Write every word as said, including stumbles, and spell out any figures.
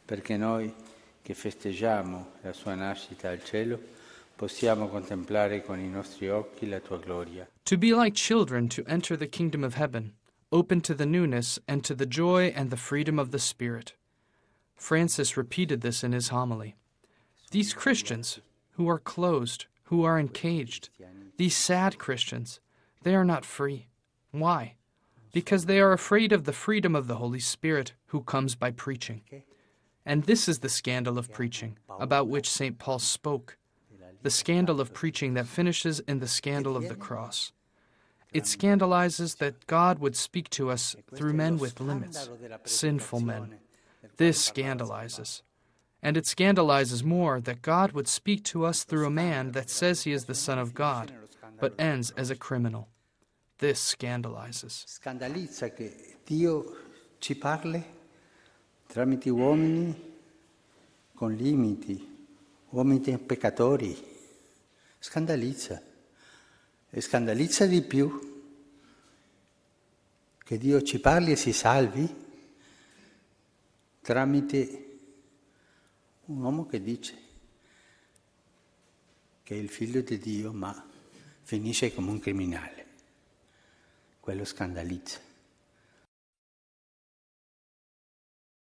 perché noi che festeggiamo la sua nascita al cielo possiamo contemplare con i nostri occhi la tua gloria. To be like children to enter the kingdom of heaven, open to the newness and to the joy and the freedom of the Spirit. Francis repeated this in his homily. These Christians who are closed, who are encaged, these sad Christians, they are not free. Why? Because they are afraid of the freedom of the Holy Spirit who comes by preaching. And this is the scandal of preaching, about which Saint Paul spoke, the scandal of preaching that finishes in the scandal of the cross. It scandalizes that God would speak to us through men with limits, sinful men. This scandalizes. And it scandalizes more that God would speak to us through a man that says he is the Son of God, but ends as a criminal. This scandalizes. Scandalizza che Dio ci parli tramite uomini con limiti, uomini peccatori. Scandalizza. E scandalizza di più che Dio ci parli e si salvi tramite un uomo che dice che è il figlio di Dio, ma finisce come un criminale. Quello scandalizza.